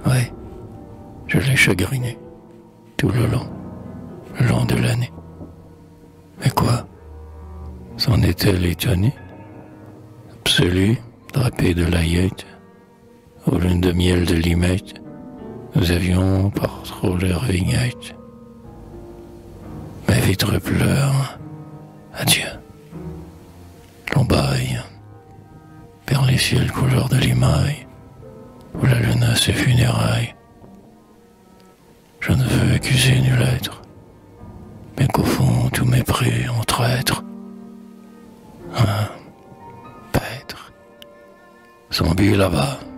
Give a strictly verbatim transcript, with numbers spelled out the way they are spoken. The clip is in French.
Ouais, je l'ai chagriné, tout le long, le long de l'année. Mais quoi? S'en est-elle étonnée? Absolue, drapée de layette, aux lunes de miel de limette, nous avions par trop l'air vignette. Mes vitres pleurent, adieu. L'on baille, vers les ciels couleur de limaille, où la lune a ses funérailles. Je ne veux accuser nul être, mais qu'au fond tout mépris en traître. Un paître, son but là-bas,